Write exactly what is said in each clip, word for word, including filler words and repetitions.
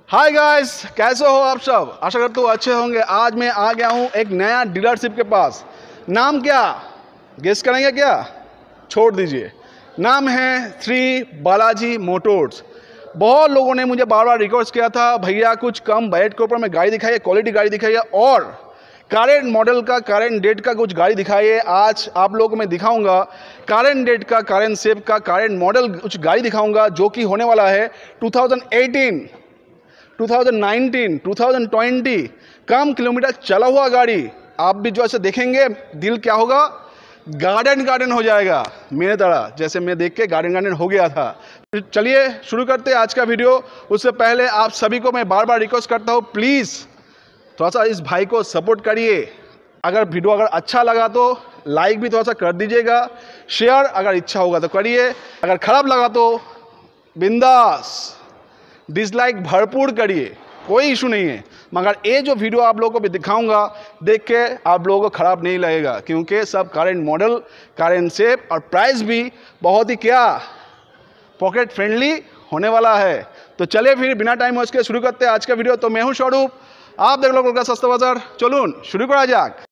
Hi guys, कैसे हो आप सब? आशा करता हूँ अच्छे होंगे। आज मैं आ गया हूँ एक नया डीलरशिप के पास। नाम क्या गेस करेंगे? क्या छोड़ दीजिए, नाम है श्री बालाजी मोटर्स। बहुत लोगों ने मुझे बार बार रिक्वेस्ट किया था, भैया कुछ कम बजट के ऊपर में गाड़ी दिखाइए, क्वालिटी गाड़ी दिखाइए और करेंट मॉडल का करेंट डेट का कुछ गाड़ी दिखाइए। आज आप लोगों को मैं दिखाऊंगा करेंट डेट का, करेंट शेप का, करेंट मॉडल कुछ गाड़ी दिखाऊंगा जो कि होने वाला है two thousand eighteen, two thousand nineteen, two thousand twenty. कम किलोमीटर चला हुआ गाड़ी। आप भी जो ऐसे देखेंगे दिल क्या होगा, गार्डन गार्डन हो जाएगा मेरे तरह, जैसे मैं देख के गार्डन गार्डन हो गया था। चलिए शुरू करते हैं आज का वीडियो। उससे पहले आप सभी को मैं बार बार रिक्वेस्ट करता हूँ, प्लीज़ थोड़ा सा इस भाई को सपोर्ट करिए। अगर वीडियो अगर अच्छा लगा तो लाइक भी थोड़ा सा कर दीजिएगा, शेयर अगर इच्छा होगा तो करिए, अगर खराब लगा तो बिंदास डिसलाइक भरपूर करिए, कोई इशू नहीं है। मगर ये जो वीडियो आप लोगों को भी दिखाऊंगा देख के आप लोगों को ख़राब नहीं लगेगा, क्योंकि सब करेंट मॉडल, करेंट शेप और प्राइस भी बहुत ही क्या पॉकेट फ्रेंडली होने वाला है। तो चलिए फिर बिना टाइम वेस्ट के शुरू करते हैं आज का वीडियो। तो मैं हूँ स्वरूप, आप देख लो कोलकाता सस्ता बाजार। चलून शुरू करा जाक।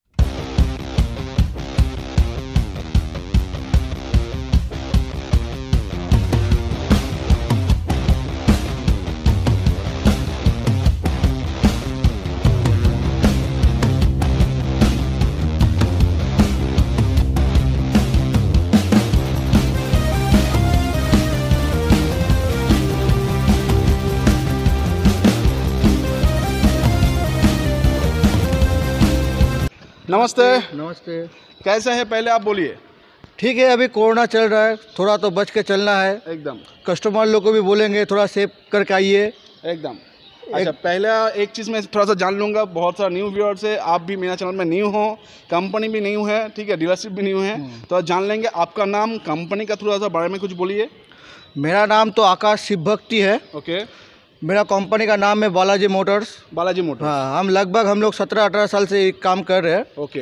नमस्ते। नमस्ते। कैसे हैं पहले आप बोलिए। ठीक है, अभी कोरोना चल रहा है, थोड़ा तो बच के चलना है। एकदम कस्टमर लोग को भी बोलेंगे थोड़ा सेव करके आइए। एकदम अच्छा, पहला एक चीज़ मैं थोड़ा सा जान लूँगा, बहुत सारा न्यू व्यूअर्स है, आप भी मेरा चैनल में न्यू हो, कंपनी भी न्यू है, ठीक है, डीलरशिप भी न्यू है, तो जान लेंगे आपका नाम, कंपनी का थोड़ा सा बारे में कुछ बोलिए। मेरा नाम तो आकाश शिव भक्ति है। ओके। मेरा कंपनी का नाम है बालाजी मोटर्स। बालाजी मोटर्स। हाँ, हम लगभग हम लोग सत्रह अठारह साल से काम कर रहे हैं। ओके,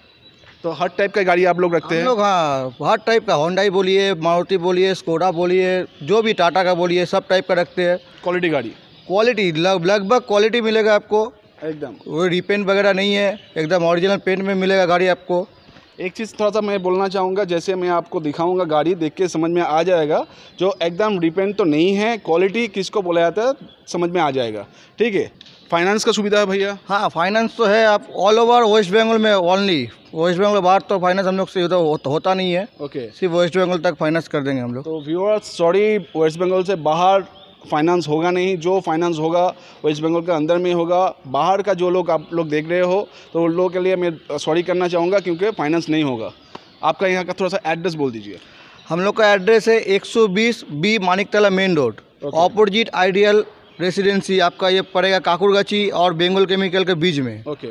तो हर टाइप का गाड़ी आप लोग रखते हैं? हम लोग हाँ, हर टाइप का, होंडाई बोलिए, मारुति बोलिए, स्कोडा बोलिए, जो भी टाटा का बोलिए, सब टाइप का रखते हैं। क्वालिटी गाड़ी, क्वालिटी लगभग क्वालिटी मिलेगा आपको, एकदम वो रिपेंट वगैरह नहीं है, एकदम ओरिजिनल पेंट में मिलेगा गाड़ी आपको। एक चीज़ थोड़ा सा मैं बोलना चाहूँगा, जैसे मैं आपको दिखाऊंगा गाड़ी देख के समझ में आ जाएगा, जो एकदम रिपेंट तो नहीं है, क्वालिटी किसको बोला जाता है समझ में आ जाएगा, ठीक है। फाइनेंस का सुविधा है भैया? हाँ, फाइनेंस तो है, आप ऑल ओवर वेस्ट बंगाल में, ओनली वेस्ट बंगाल बाहर तो फाइनेंस हम लोग से हो, होता नहीं है। ओके, सिर्फ वेस्ट बंगाल तक फाइनेंस कर देंगे हम लोग। तो व्यूअर्स सॉरी, वेस्ट बंगाल से बाहर फाइनेंस होगा नहीं, जो फाइनेंस होगा वेस्ट बंगाल के अंदर में होगा। बाहर का जो लोग आप लोग देख रहे हो तो उन लोगों के लिए मैं सॉरी करना चाहूँगा, क्योंकि फाइनेंस नहीं होगा। आपका यहाँ का थोड़ा सा एड्रेस बोल दीजिए। हम लोग का एड्रेस है एक सौ बीस B Maniktala main road, opposite ideal residency. आपका ये पड़ेगा काकुरगाची और बेंगल केमिकल के बीच में। ओके,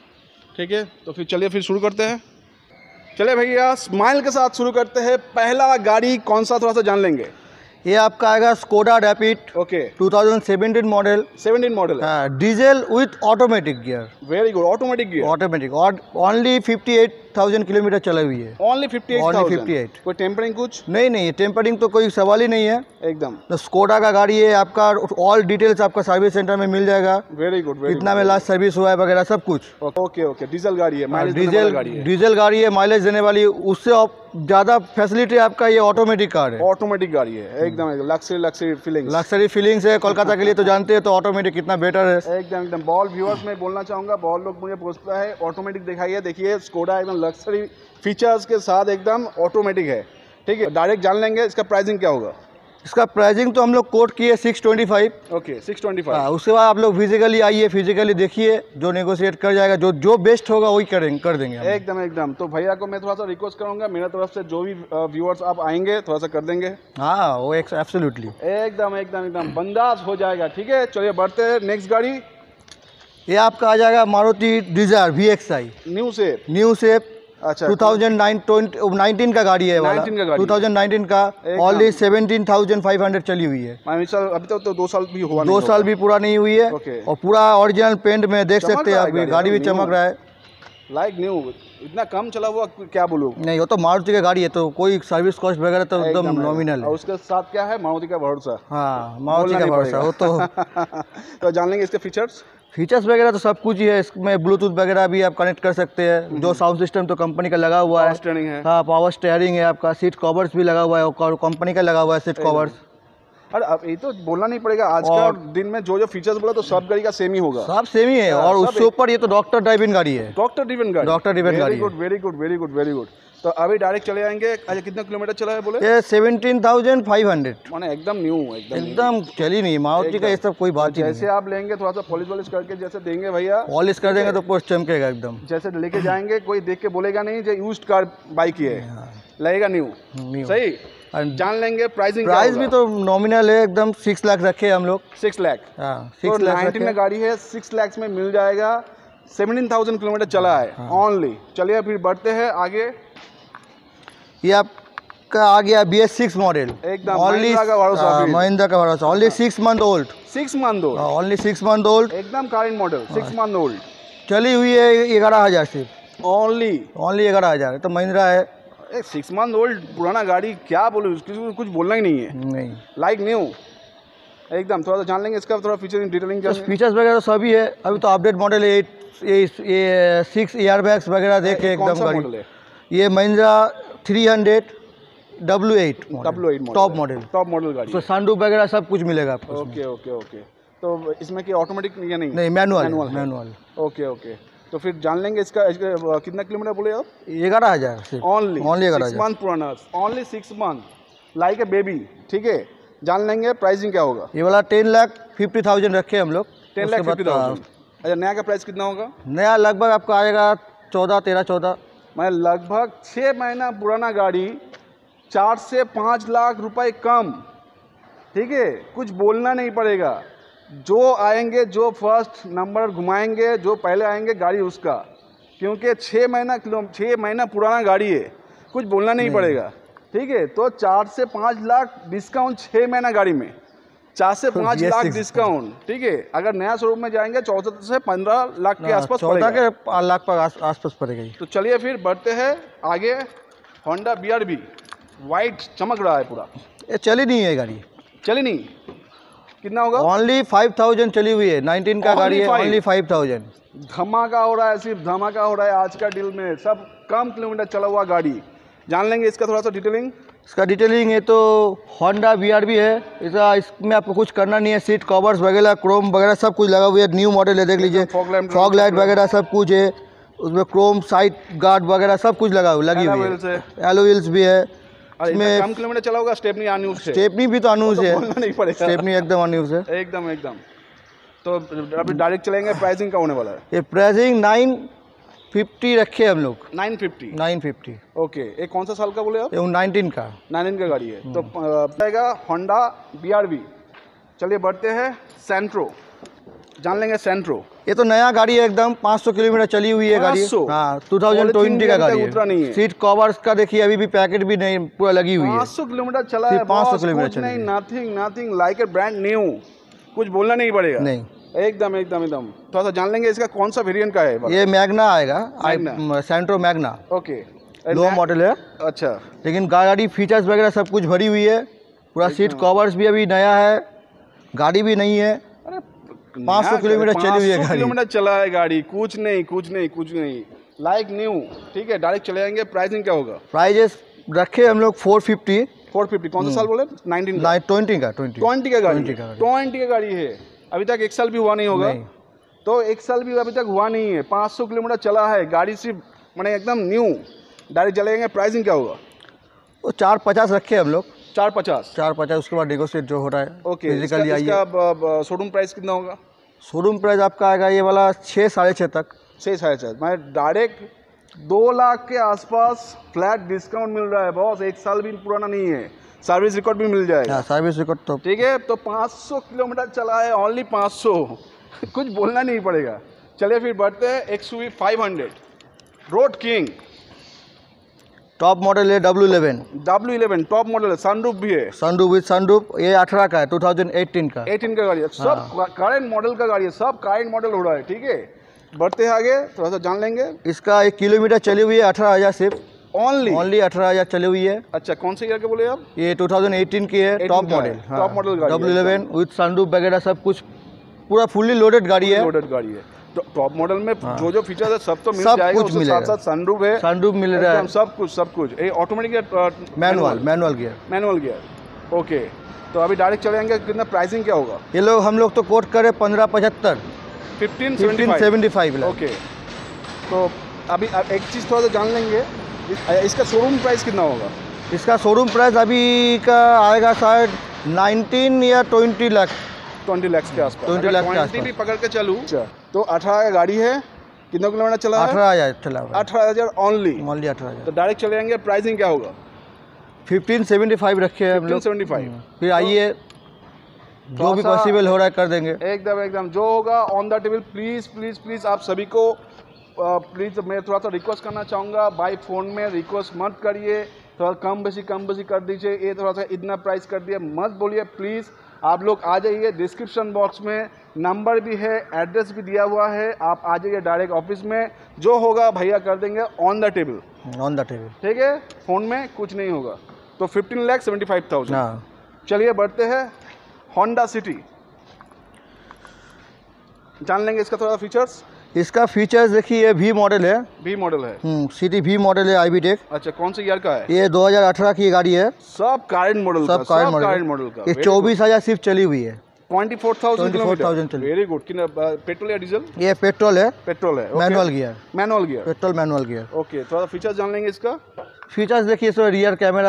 ठीक है, तो फिर चलिए फिर शुरू करते हैं। चलिए भैया स्माइल के साथ शुरू करते हैं। पहला गाड़ी कौन सा थोड़ा सा जान लेंगे। ये आपका आएगा Skoda Rapid. Okay, two thousand seventeen model. Seventeen model है। हाँ, diesel with automatic gear. Very good, automatic gear. Automatic और only fifty eight thousand kilometre चली हुई है। Only fifty eight thousand. Fifty eight. कोई टेम्परिंग कुछ नहीं नहीं, टेम्परिंग तो कोई सवाल ही नहीं है एकदम। तो स्कोडा का गाड़ी है आपका, ऑल डिटेल्स आपका सर्विस सेंटर में मिल जाएगा। वेरी गुड, कितना में लास्ट सर्विस हुआ है वगैरह सब कुछ। ओके ओके, डीजल गाड़ी है, माइलेज डीजल गाड़ी है। डीजल गाड़ी है, माइलेज देने वाली, उससे ज़्यादा फैसिलिटी आपका ये ऑटोमेटिक कार है। ऑटोमेटिक गाड़ी है एकदम, luxury luxury feelings. Luxury feelings है, कोलकाता के लिए तो जानते हैं, तो ऑटोमेटिक कितना बेटर है। एकदम एकदम। बहुत व्यूअर्स में बोलना चाहूँगा, बहुत लोग मुझे पूछता है ऑटोमेटिक दिखाइए, देखिए स्कोडा एकदम लक्सरी फीचर्स के साथ एकदम ऑटोमेटिक है, ठीक है। डायरेक्ट जान लेंगे इसका प्राइसिंग क्या होगा। इसका प्राइसिंग तो हम लोग कोट किए six twenty five. Okay, six twenty five. हाँ, उसके बाद आप लोग फिजिकली आइए, फिजिकली देखिए, जो नेगोशिएट कर जाएगा, जो जो बेस्ट होगा वही करेंगे कर देंगे हम। एकदम एकदम। तो भैया को मैं थोड़ा सा रिक्वेस्ट करूंगा, मेरे तरफ से जो भी व्यूअर्स आप आएंगे थोड़ा सा कर देंगे। हाँ, वो एब्सोल्युटली एकदम एकदम एकदम बंदाज हो जाएगा, ठीक है। चलिए बढ़ते हैं नेक्स्ट गाड़ी। ये आपका आ जाएगा Maruti Dzire V X I new shape. New shape. अच्छा, टू थाउजेंड नाइनटीन का गाड़ी है वाला। नाइनटीन का गाड़ी। टू थाउजेंड नाइनटीन का only seventeen thousand five hundred चली हुई है। अभी तक तो, तो दो साल भी हुआ दो साल भी पूरा नहीं हुई है। ओके। और पूरा ओरिजिनल पेंट में देख सकते हैं आप, गाड़ी भी चमक रहा है। लाइक न्यू, इतना कम चला हुआ क्या बोलूँ। नहीं, वो तो मारुति की गाड़ी है तो कोई सर्विस कॉस्ट वगैरह तो एकदम एकदम है। नॉमिनल और है। उसके साथ क्या है, मारुति का भरोसा। हाँ, मारुति बोलना का नहीं भरोसा वो तो। पड़ेगा। तो जान लेंगे इसके फीचर्स। फीचर्स वगैरह तो सब कुछ ही है इसमें, ब्लूटूथ वगैरह भी आप कनेक्ट कर सकते हैं। जो साउंड सिस्टम तो कंपनी का लगा हुआ है। पावर स्टीयरिंग है। हाँ, पावर स्टेयरिंग है आपका। सीट कवर्स भी लगा हुआ है और कंपनी का लगा हुआ है सीट कवर्स। अरे अब ये तो बोलना नहीं पड़ेगा, आज का दिन में जो जो फीचर्स बोला तो सब गाड़ी का सेम ही होगा। सब सेम ही है। और उससे ऊपर ये तो डॉक्टर ड्राइव इन गाड़ी है। डॉक्टर ड्रिवन गाड़ी। डॉक्टर ड्रिवन गाड़ी very good very good very good very good. तो अभी डायरेक्ट चले जाएंगे। अच्छा, कितना किलोमीटर चला है बोले? ये सेवनटीन थाउजेंड फाइव हंड्रेड। माने एकदम न्यू, एकदम new। एकदम चली नहीं मारुति का, ये सब कोई बात ही नहीं। जैसे आप लेंगे थोड़ा सा पॉलिश वॉलिश करके जैसे देंगे भैया, पॉलिश कर देंगे तो पोस्ट चमकेगा एकदम। जैसे लेके जाएंगे कोई देख के बोलेगा नहीं जो यूज्ड कार बाइक ही है, लगेगा न्यू। न्यू। सही। जान लेंगे प्राइसिंग। प्राइस भी तो नॉमिनल है एकदम। सिक्स लाख रखे हम लोग। सिक्स लाख। हाँ, तो सिक्स लाख नाइनटीन में गाड़ी है, सिक्स लाख में मिल जाएगा। सेवनटीन थाउजेंड किलोमीटर चला है ओनली। चलिए फिर बढ़ते हैं आगे। ये आपका आ गया बी एस सिक्स मॉडल। एकदम महिंद्रा का भरोसा। महिंद्रा का भरोसा। Only six month old. Six month old. Only six month old. एकदम current model. Six month old. चली हुई है ग्यारह हजार सिर्फ। ओनली ओनली ग्यारह हजार तो महिंद्रा है। एक सिक्स मंथ ओल्ड पुराना गाड़ी, क्या बोलूँ, उसकी कुछ बोलना ही नहीं है। नहीं, लाइक न्यू एकदम। थोड़ा सा जान लेंगे इसका थोड़ा फीचर डिटेलिंग। तो फीचर्स वगैरह सभी है। अभी तो अपडेट मॉडल है। एट ये ये सिक्स एयर बैग्स वगैरह देखे एकदम मॉडल गाड़ी। है ये Mahindra three hundred W eight W eight top model. Top model गाड़ी। तो सनरूफ वगैरह सब कुछ मिलेगा आपको। Okay okay okay. तो इसमें कि ऑटोमेटिक या नहीं? नहीं, मैनुअल मैनुअल है। मैनुअल। Okay okay. तो फिर जान लेंगे इसका, इसका कितना किलोमीटर बोले आप? ग्यारह हजार ओनली ओनली ग्यारह सिक्स हजार मंथ पुराना। Only six month like a baby. ठीक है, जान लेंगे प्राइसिंग क्या होगा। ये वाला टेन लाख फिफ्टी थाउजेंड रखे हम लोग। Ten lakh fifty thousand. अच्छा, नया का प्राइस कितना होगा? नया लगभग आपका आएगा चौदह तेरह चौदह। मैं लगभग छः महीना पुराना गाड़ी, चार से पाँच लाख रुपए कम। ठीक है, कुछ बोलना नहीं पड़ेगा। जो आएंगे, जो फर्स्ट नंबर घुमाएंगे, जो पहले आएंगे गाड़ी उसका, क्योंकि छः महीना किलो छः महीना पुराना गाड़ी है, कुछ बोलना नहीं, नहीं। पड़ेगा। ठीक है, तो चार से पाँच लाख डिस्काउंट छः महीना गाड़ी में, चार से पाँच लाख डिस्काउंट। ठीक है, अगर नया शोरूम में जाएंगे चौदह से पंद्रह लाख के आसपास चौदह के लाख पर आसपास पड़ेगा। तो चलिए फिर बढ़ते हैं आगे। Honda B R V white चमक रहा है पूरा। ये चली नहीं है गाड़ी। चली नहीं, कितना होगा? ओनली फाइव थाउजेंड चली हुई है। नाइनटीन का गाड़ी है। Only five thousand. धमाका हो रहा है, सिर्फ धमाका हो रहा है आज का डील में। सब कम किलोमीटर चला हुआ गाड़ी। जान लेंगे इसका थोड़ा सा डिटेलिंग। इसका डिटेलिंग है तो होंडा बी आर बी है। इसका इसमें आपको कुछ करना नहीं है। सीट कवर्स वगैरह, क्रोम वगैरह सब कुछ लगा हुआ है। न्यू मॉडल है, देख लीजिए। फॉग लाइट वगैरह सब कुछ है उसमें। क्रोम साइड गार्ड वगैरह सब कुछ लगा हुआ लगी हुई है। एलो व्हील्स भी है। इसमें कम किलोमीटर चला होगा। स्टेपनी अनयूज है। स्टेपनी भी तो अनयूज है, बोलना नहीं पड़ेगा। स्टेपनी एकदम अनयूज है। एकदम एकदम। तो अभी डायरेक्ट चलेंगे। प्राइसिंग का होने वाला है? ये प्राइसिंग नाइन फिफ्टी रखे हम लोग। Nine fifty nine fifty okay. ये कौन सा साल का बोले आप? ये नाइनटीन का नाइनटीन का गाड़ी है। तो आएगा होंडा बी आर बी। चलिए बढ़ते हैं सेंट्रो। जान लेंगे सेंट्रो। ये तो नया गाड़ी है एकदम। पाँच सौ किलोमीटर चली हुई है गाड़ी। हाँ, टू थाउजेंड ट्वेंटी का गाड़ी है। सीट कवर्स का देखिए अभी भी पैकेट भी नहीं पूरा लगी हुई है। पाँच सौ किलोमीटर चला है। पाँच सौ किलोमीटर चली नहीं, nothing nothing like a brand new. कुछ बोलना नहीं पड़ेगा। नहीं, एकदम एकदम एकदम। थोड़ा सा जान लेंगे इसका कौन सा वेरिएंट का है? ये मैग्ना आएगा। Santro Magna. Okay, low model है। अच्छा, लेकिन गाड़ी फीचर्स वगैरह सब कुछ भरी हुई है पूरा। सीट कवर्स भी अभी नया है। गाड़ी भी नहीं है। पाँच सौ किलोमीटर चली हुई है गाड़ी। किलोमीटर चला है गाड़ी। कुछ नहीं कुछ नहीं कुछ नहीं, लाइक न्यू। ठीक है, डायरेक्ट चले जाएंगे। प्राइसिंग क्या होगा? प्राइजेस रखे हम लोग फोर फिफ्टी। फोर फिफ्टी कौन सा साल बोले? नाइनटीन ट्वेंटी का ट्वेंटी ट्वेंटी का गाड़ी ट्वेंटी का गाड़ी है। अभी तक एक साल भी हुआ नहीं होगा। नहीं। तो एक साल भी अभी तक हुआ नहीं है। पाँच सौ किलोमीटर चला है गाड़ी, सिर्फ मैंने एकदम न्यू। डायरेक्ट चलेंगे। प्राइसिंग क्या होगा? वो चार पचास रखे हम लोग। चार पचास चार पचास उसके बाद नेगोशिएट जो हो रहा है। ओके, फिजिकली आइए। शोरूम प्राइस कितना होगा? शोरूम प्राइस आपका आएगा ये वाला छः साढ़े छः तक। छः साढ़े छः मैं डायरेक्ट दो लाख के आसपास फ्लैट डिस्काउंट मिल रहा है बॉस। एक साल भी पुराना नहीं है। सर्विस रिकॉर्ड भी मिल जाएगा। सर्विस रिकॉर्ड तो ठीक है। तो पाँच सौ किलोमीटर चला है। ओनली पाँच सौ। कुछ बोलना नहीं पड़ेगा। चलिए फिर बढ़ते हैं। XUV five hundred road king. Top model है W eleven. W eleven top model है। सनरूफ भी है। Sunroof with sunroof. ये अठारह का है। टू थाउजेंड एटीन का। एटीन का गाड़ी है। सब करंट मॉडल का गाड़ी है। सब करंट मॉडल हो रहा है। ठीक है, बढ़ते हैं आगे, थोड़ा सा जान लेंगे। इसका एक किलोमीटर चली हुई है अठारह हज़ार सिर्फ, ओनली ओनली अठारह हज़ार चली हुई है। अच्छा, कौन से ईयर के बोले आप? ये दो हज़ार अठारह की है, टॉप का है, मॉडल, टॉप मॉडल गाड़ी डब्ल्यू है, इलेवन विद सनरूफ वगैरह सब कुछ, पूरा फुल्ली लोडेड गाड़ी है। लोडेड गाड़ी है। तो टॉप मॉडल में हाँ। जो जो फीचर्स है सब तो मिल सब जाएगा, कुछ उसके मिलेगा। साथ साथ सनरूफ है, सनरूफ मिल रहा है, एकदम सब कुछ सब कुछ। ये ऑटोमेटिक या manual manual gear, manual gear. Okay, तो अभी डायरेक्ट चलेंगे, कितना प्राइसिंग क्या होगा? ये लोग हम लोग तो कोट करें पंद्रह पचहत्तर, fifteen fifteen seventy five. Okay, तो अभी अब एक चीज़ थोड़ा सा जान लेंगे, इस- इसका शोरूम प्राइस कितना होगा? इसका शोरूम प्राइस अभी का आएगा शायद नाइनटीन या ट्वेंटी लाख, ट्वेंटी लाख के आसपास। ट्वेंटी लाख के आसपास भी पकड़ के चलूँ तो अठारह का गाड़ी है, कितना किलोमीटर चला है? अठारह हज़ार चला हुआ है, अठारह हज़ार ओनली। ओनली अठारह हज़ार। तो डायरेक्ट चले जाएंगे, प्राइसिंग क्या होगा? फिफ्टीन सेवेंटी फाइव रखे हैं हम लोग, सेवेंटी फाइव। फिर आइए जो भी थोड़ा सा- पॉसिबल हो रहा है कर देंगे। एकदम एकदम जो होगा on the table. Please please please आप सभी को प्लीज़ मैं थोड़ा सा रिक्वेस्ट करना चाहूँगा, बाई फ़ोन में रिक्वेस्ट मत करिए, थोड़ा कम बेसी कम बेसी कर दीजिए, ये थोड़ा सा इतना प्राइस कर दिए मत बोलिए प्लीज़। आप लोग आ जाइए, डिस्क्रिप्शन बॉक्स में नंबर भी है, एड्रेस भी दिया हुआ है, आप आ जाइए डायरेक्ट ऑफिस में, जो होगा भैया कर देंगे on the table, on the table, ठीक है? फ़ोन में कुछ नहीं होगा। तो fifteen lakh seventy five thousand. हाँ। चलिए बढ़ते हैं, होंडा सिटी जान लेंगे इसका थोड़ा फीचर्स। इसका फीचर्स देखिए, ये वी मॉडल है, भी मॉडल है। सिटी वी मॉडल है, आई टेक। अच्छा, कौन से ईयर का है? ये दो हज़ार अठारह की गाड़ी है, सब करंट मॉडल का, सब करंट मॉडल, करंट मॉडल का। ये चौबीस हज़ार सिर्फ चली हुई है, ट्वेंटी फोर थाउजेंड चौबीस हज़ार चली। Very good. कितना पेट्रोल या डीजल? ये पेट्रोल है, पेट्रोल है। Manual gear, manual gear. Petrol manual gear. Okay, थोड़ा फीचर्स जान लेंगे इसका। फीचर्स देखिए, इसमें रियर कैमरा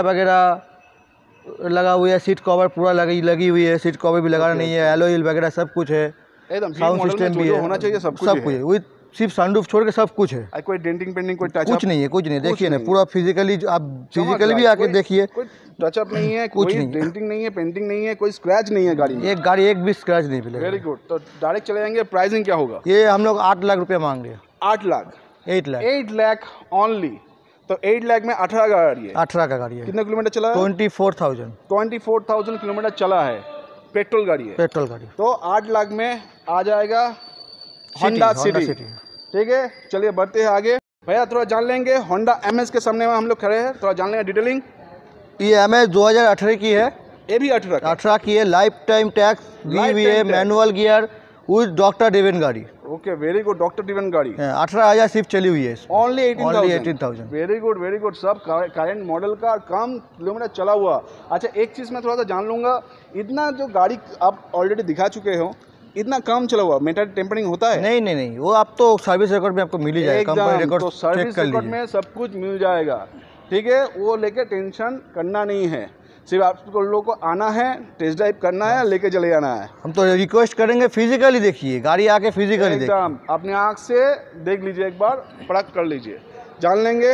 वगैरह लगा हुआ है, सीट कवर पूरा लगी लगी हुई है, सीट कवर भी लगाना नहीं है, एलॉय व्हील वगैरह सब कुछ है, एकदम साउंड सिस्टम भी है, होना चाहिए, सब कुछ सब कुछ है, विद सिर्फ सनरूफ छोड़ के सब कुछ है, है। कोई डेंटिंग पेंटिंग कोई टच कुछ नहीं है, कुछ नहीं। देखिए ना, नहीं। पूरा फिजिकली आप फिजिकली भी आके देखिए, कोई टचअप नहीं है, कुछ कोई नहीं है। डेंटिंग नहीं है, पेंटिंग नहीं है, कोई स्क्रैच नहीं है गाड़ी में। एक गाड़ी एक भी स्क्रैच नहीं मिलेगा। Very good. तो डायरेक्ट चले जाएंगे, प्राइसिंग क्या होगा? ये हम लोग आठ लाख रुपये मांग रहे हैं, आठ lakh eight lakh eight lakh only. तो एट लाख में अठारह का गाड़ी है। अठारह का गाड़ी है, कितना किलोमीटर चला है? Twenty four thousand twenty four thousand kilometre चला है, पेट्रोल गाड़ी है। पेट्रोल गाड़ी, तो आठ लाख में आ जाएगा होंडा सिटी, ठीक है? चलिए बढ़ते हैं आगे। भैया थोड़ा जान लेंगे, होंडा एम एस के सामने में हम लोग खड़े हैं, थोड़ा जान लेंगे डिटेलिंग। ये एम एच दो हज़ार अठारह की है, ये भी अठारह का। अठारह की है, लाइफ टाइम टैक्स दी हुई है, Lifetime tax। Manual gear with doctor driven गाड़ी, okay, very good. Doctor driven गाड़ी, अठारह हज़ार सिर्फ चली हुई है, only only eighteen eighteen thousand. Very good very good. सब करंट मॉडल का, कम किलोमीटर चला हुआ। अच्छा, एक चीज़ मैं थोड़ा सा जान लूँगा, इतना जो गाड़ी आप ऑलरेडी दिखा चुके हो, इतना कम चला हुआ, मेटल टेम्परिंग होता है? नहीं नहीं नहीं, वो आप तो सर्विस रिकॉर्ड में आपको मिल ही जाएगा, कंपनी एकदम। रिकॉर्ड तो चेक सर्विस कर रिकॉर्ड लीजिए। में सब कुछ मिल जाएगा, ठीक है? वो लेके टेंशन करना नहीं है, सिर्फ आप लोगों को आना है, टेस्ट ड्राइव करना है, लेके चले जाना है। हम तो रिक्वेस्ट करेंगे फिजिकली देखिए, गाड़ी आके फिजिकली देखिए, एकदम अपनी आँख से देख लीजिए, एक बार परख कर लीजिए, जान लेंगे।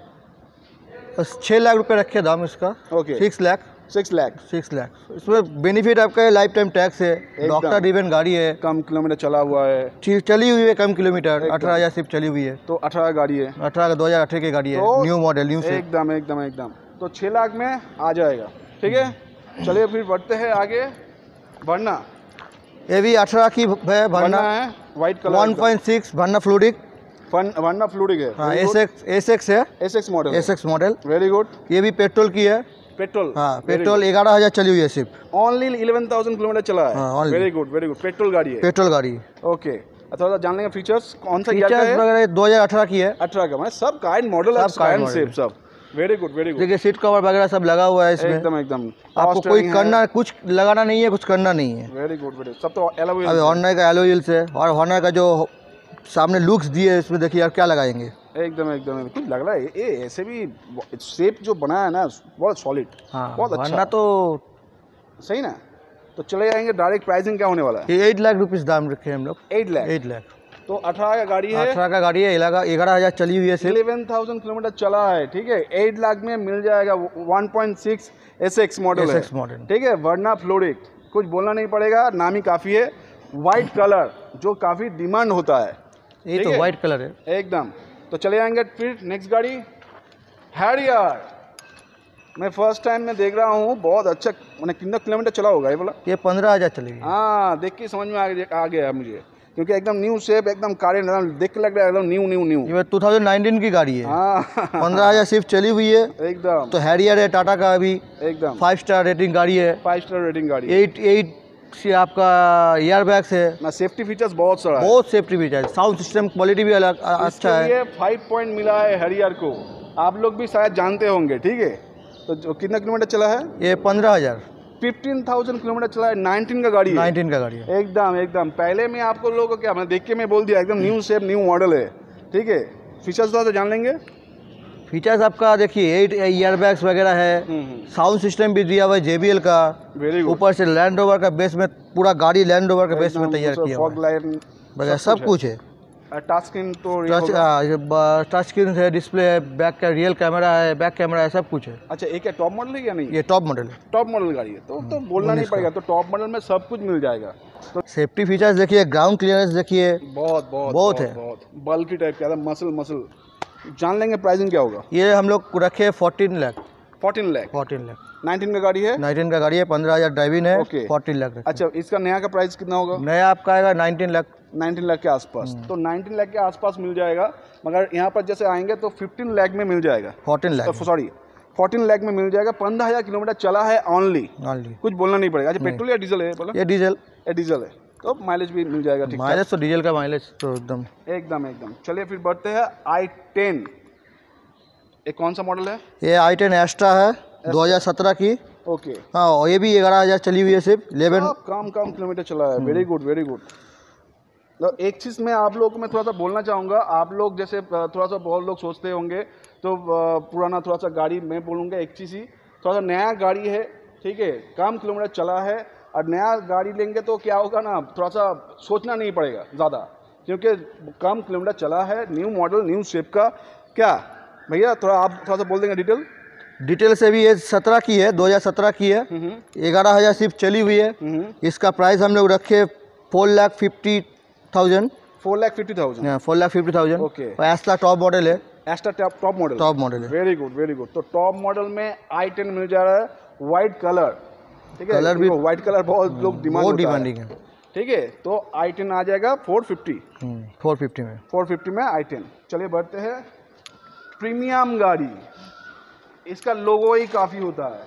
बस छः लाख रुपए रखे दाम इसका, okay, six lakh six lakh six lakh इसमें बेनिफिट आपका है, लाइफ टाइम टैक्स है, डॉक्टर ड्रिवन गाड़ी है, कम किलोमीटर चला हुआ है, ठीक चली हुई है, कम किलोमीटर, अठारह हज़ार सिर्फ चली हुई है, तो अठारह गाड़ी है, अठारह का दो हज़ार अठारह की गाड़ी है, तो न्यू मॉडल, न्यू से एकदम एकदम एकदम। तो छः लाख में आ जाएगा, ठीक है? चलिए फिर बढ़ते हैं आगे। वर्ना, ये भी अठारह की है, वर्ना भरना है, white colour, one point six भरना फ्लूडिक, वर्ना फ्लूडिक है, हाँ, एस एक्स एस एक्स है, S X model, S X model, very good. ये भी पेट्रोल की है, पेट्रोल, हाँ, पेट्रोल ग्यारह हज़ार चली हुई है सिर्फ, ओनली इलेवन थाउजेंड किलोमीटर चला है, हाँ, only। Very good very good. Petrol गाड़ी है, पेट्रोल गाड़ी। ओके। थोड़ा सा जान लेंगे फीचर्स, कौन सा ईयर का फीचर्स है? वगैरह दो हज़ार अठारह की है, अठारह का, मतलब सब काइंड मॉडल है, सब kind काइंड model शेप है। सब, वेरी गुड वेरी गुड। देखिए सीट कवर वगैरह सब लगा हुआ है इसमें, एकदम एकदम। आपको कोई करना, कुछ लगाना नहीं है, कुछ करना नहीं है। वेरी गुड वेरी, सब तो एलॉय अभी हॉर्नर का एलॉय व्हील्स है, और हॉर्नर का जो सामने लुक्स दिए इसमें देखिए यार क्या लगाएंगे, एकदम एकदम कुछ लग रहा है ये ऐसे भी शेप जो बनाया है ना, बहुत सॉलिड, हाँ, बहुत वरना अच्छा, तो सही ना? तो चले जाएंगे डायरेक्ट। प्राइसिंग क्या होने वाला है? ये एट लाख रुपीज़ दाम रखे हैं हम लोग, एट लाख एट लाख तो अठारह का गाड़ी है, अठारह का गाड़ी है, इलाका ग्यारह हज़ार चली हुई है सिर्फ, इलेवन थाउजेंड किलोमीटर चला है, ठीक है? एट लाख में मिल जाएगा, one point six S X model है, एस एक्स मॉडल, ठीक है? वर्ना फ्लोरिक, कुछ बोलना नहीं पड़ेगा, नाम ही काफ़ी है। वाइट कलर जो काफ़ी डिमांड होता है, ये ठीक तो है? वाइट कलर है एकदम। तो चले जाएंगे फिर नेक्स्ट गाड़ी, हैरियर। मैं फर्स्ट टाइम में देख रहा हूँ, बहुत अच्छा, मैंने कितना किलोमीटर चला होगा ये बोला? ये पंद्रह हज़ार चलेगी, हाँ, देख के समझ में आ गया आ गया मुझे। क्योंकि एकदम न्यू शेप, एकदम कारे एकदम देख के लग रहा है एकदम न्यू न्यू न्यू। ये टू थाउजेंड नाइनटीन की गाड़ी है, हाँ पंद्रह हज़ार सिर्फ चली हुई है एकदम। तो हैरियर है टाटा का, अभी एकदम फाइव स्टार रेटिंग गाड़ी है, फाइव स्टार रेटिंग गाड़ी है। एट एट से आपका एयर बैग्स है, ना सेफ्टी फीचर्स बहुत सारा है। बहुत सेफ्टी भी है, साउंड सिस्टम क्वालिटी भी अलग अच्छा है। ये फाइव पॉइंट मिला है हैरियर को, आप लोग भी शायद जानते होंगे, ठीक है। तो जो कितना किलोमीटर चला है? ये पंद्रह हज़ार फिफ्टीन थाउजेंड किलोमीटर चला है, नाइनटीन का गाड़ी है। नाइनटीन का गाड़ी है एकदम एकदम। पहले में आपको लोगों को क्या मैं देख के मैं बोल दिया, एकदम न्यू शेप न्यू मॉडल है, ठीक है। फीचर्स थोड़ा सा जान लेंगे। फीचर्स आपका देखिए एट एयर बैग्स वगैरह है, साउंड सिस्टम भी दिया हुआ है जे बी एल का, वेरी गुड। ऊपर से लैंड रोवर का बेस में, पूरा गाड़ी लैंड रोवर का बेस में तैयार किया हुआ फॉग लाइट है, सब कुछ है। टच स्क्रीन तो टच टच स्क्रीन है, डिस्प्ले है, बैक का रियल कैमरा है, बैक कैमरा है, सब कुछ है। अच्छा, एक है टॉप मॉडल है या नहीं? ये टॉप मॉडल है, टॉप मॉडल गाड़ी है तो तो बोलना नहीं पड़ेगा, तो टॉप मॉडल में सब कुछ मिल जाएगा। तो सेफ्टी फीचर्स देखिए, ग्राउंड क्लियरेंस देखिए, बहुत बहुत बहुत है, बहुत बल्कि टाइप का मसल मसल। जान लेंगे प्राइसिंग क्या होगा? ये हम लोग रखे fourteen lakh fourteen lakh fourteen lakh nineteen का गाड़ी है, नाइनटीन का गाड़ी है, पंद्रह हज़ार ड्राइविंग है, Okay. फोर्टीन लाख रखे। अच्छा, इसका नया का प्राइस कितना होगा? नया आपका आएगा नाइनटीन लाख नाइनटीन लाख के आसपास। तो नाइनटीन लाख के आसपास मिल जाएगा, मगर यहाँ पर जैसे आएंगे तो फिफ्टीन लाख में मिल जाएगा, fourteen lakh sorry fourteen lakh में मिल जाएगा। पंद्रह हज़ार किलोमीटर चला है ऑनली, ऑनली, कुछ बोलना नहीं पड़ेगा। अच्छा, पेट्रोल या डीजल है? बोला ये डीजल, ये डीजल है, तो माइलेज भी मिल जाएगा, ठीक है। माइलेज तो डीजल का माइलेज तो एकदम एकदम एकदम। चलिए फिर बढ़ते हैं आई टेन। ये कौन सा मॉडल है? ये आई टेन एस्ट्रा है, दो हज़ार सत्रह की। ओके, हाँ, और ये भी ग्यारह हज़ार चली हुई है, सिर्फ इलेवन। कम कम किलोमीटर चला है, वेरी गुड वेरी गुड। तो एक चीज़ मैं आप लोगों को मैं थोड़ा सा बोलना चाहूँगा। आप लोग जैसे थोड़ा सा बहुत लोग सोचते होंगे तो पुराना थोड़ा सा गाड़ी, मैं बोलूँगा एक चीज़ ही, थोड़ा सा नया गाड़ी है, ठीक है, कम किलोमीटर चला है, और नया गाड़ी लेंगे तो क्या होगा ना, थोड़ा सा सोचना नहीं पड़ेगा ज़्यादा, क्योंकि कम किलोमीटर चला है, न्यू मॉडल न्यू शेप का। क्या भैया, थोड़ा आप थोड़ा सा बोल देंगे डिटेल? डिटेल से भी ये सत्रह की है, दो हज़ार सत्रह की है, ग्यारह हज़ार सिर्फ चली हुई है। इसका प्राइस हम लोग रखे four lakh fifty thousand four lakh fifty thousand four lakh fifty thousand okay. Astra top model है, Astra top top model top model है, वेरी गुड वेरी गुड। तो टॉप मॉडल में आई टेन मिल जा रहा है, वाइट कलर, ठीक है। कलर भी वाइट कलर बहुत लोग डिमांड बहुत डिमांडिंग है, ठीक है। तो आई टेन आ जाएगा फोर फिफ्टी फोर फिफ्टी में फोर फिफ्टी में आई टेन। चलिए बढ़ते हैं प्रीमियम गाड़ी। इसका लोगो ही काफ़ी होता है,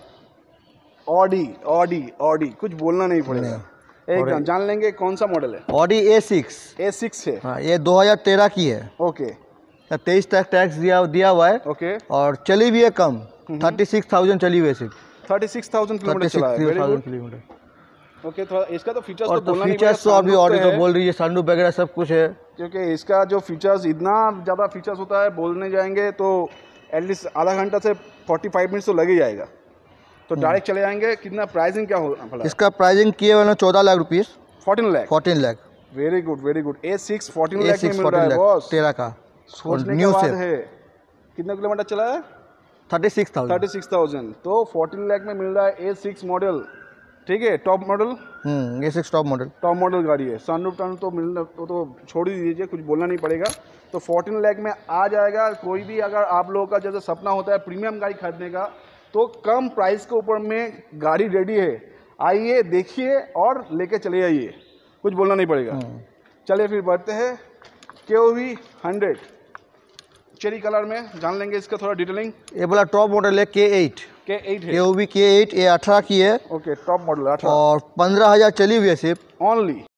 ऑडी ऑडी ऑडी, कुछ बोलना नहीं पड़ेगा, एकदम जान लेंगे कौन सा मॉडल है। Audi A six A six है, हाँ, ये दो हज़ार तेरह की है, ओके, तेईस तक टैक्स दिया दिया हुआ है, ओके। और चली भी है कम, थर्टी सिक्स थाउजेंड चली हुई है सिर्फ, थर्टी सिक्स थाउजेंड किलोमीटर चला है, वेरी गुड किलोमीटर। ओके, थोड़ा इसका तो फीचर्स और तो तो बोलना नहीं फीचर्स तो पड़ेगा, अभी sunroof ऑडी पे तो है, बोल रही है, सनरूफ वगैरह सब कुछ है, क्योंकि इसका जो फीचर्स इतना ज़्यादा फीचर्स होता है, बोलने जाएंगे तो एटलीस्ट आधा घंटा से फोर्टी फाइव मिनट्स तो लग ही जाएगा। तो डायरेक्ट चले जाएंगे, कितना प्राइसिंग क्या होगा? इसका प्राइसिंग किए वाला चौदह lakh rupees, fourteen lakh fourteen lakh very good very good. A six fourteen A lakh में सिक्स मिल रहा है फोर्टीन बॉस, लाख तेरह का, सोचने न्यू के बाद शेप, है। कितना किलोमीटर चला है? Thirty six thousand thirty six thousand तो फोर्टीन लाख में मिल रहा है ए सिक्स मॉडल, ठीक है, top model. Hmm A six top model, top model गाड़ी है, सनरूफ टर्न तो मिलना तो, तो छोड़ ही दीजिए, कुछ बोलना नहीं पड़ेगा। तो फोर्टीन लाख में आ जाएगा। कोई भी अगर आप लोगों का जैसे सपना होता है प्रीमियम गाड़ी खरीदने का, तो कम प्राइस के ऊपर में गाड़ी रेडी है, आइए देखिए और लेके चले आइए, कुछ बोलना नहीं पड़ेगा। चलिए फिर बढ़ते हैं के O V hundred cherry colour में, जान लेंगे इसका थोड़ा डिटेलिंग। ये बोला टॉप मॉडल है, के एट के एट है, के ओ वी के एट, ये अठारह की है, ओके, टॉप मॉडल अठारह और पंद्रह हज़ार चली हुई है सिर्फ, ओनली